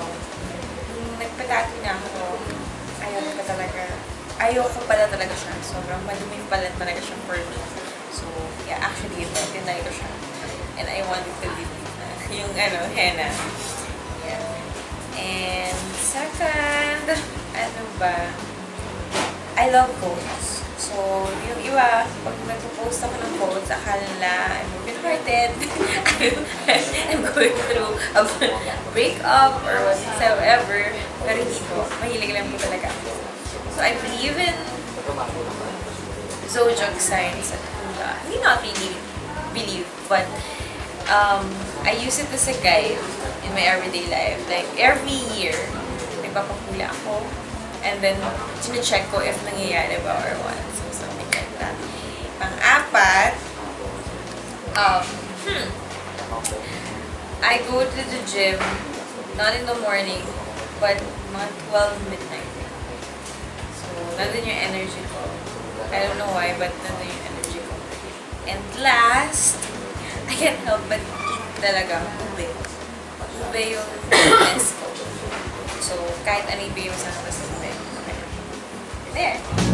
Nung nagpatato na ako, ayaw ko pala talaga siya. Sobrang madumi pala talaga siya for me. So, yeah, actually, tinay ko siya. And I wanted to delete na yung henna. Yeah. And second, ano ba? I love quotes. So, yung iba, pag nagpo-post ako ng quotes, akala nila I'm broken-hearted. I'm going through a breakup or whatsoever. Pero hindi po. Mahilig lang po talaga ako. So, I believe in zodiac signs at hindi not really believe, but I use it as a guide in my everyday life. Like, every year, nagpapakula ako. And then, sine-check ko if nangyayari ba or what. So, something like that. Pang-apat, I go to the gym, not in the morning, but mga 12 midnight. So, nandun yung energy ko. I don't know why, but nandun yung energy ko. And last, I can't help but eat talaga ube. Ube yung fitness ko. So, kahit ano yung sa akin sa ube. Okay. There.